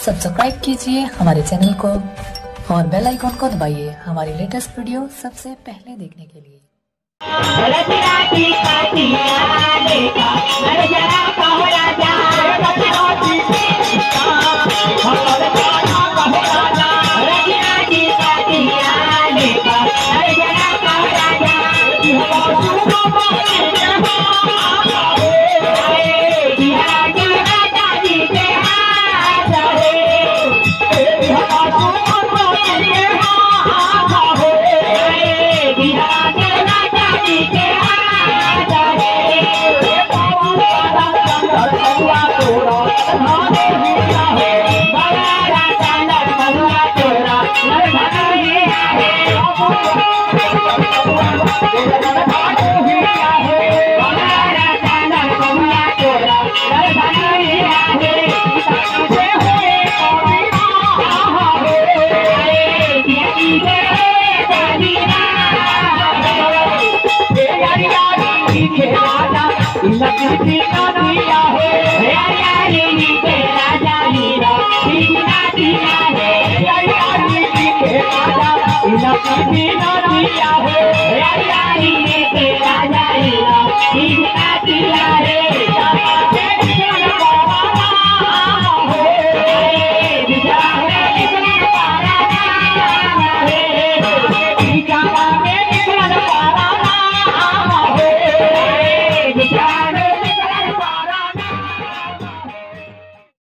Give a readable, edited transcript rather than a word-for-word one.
Subscribe कीजिए हमारे channel को और बेल आइकॉन को दबाइए हमारी लेटेस्ट वीडियो सबसे पहले देखने के लिए। Happy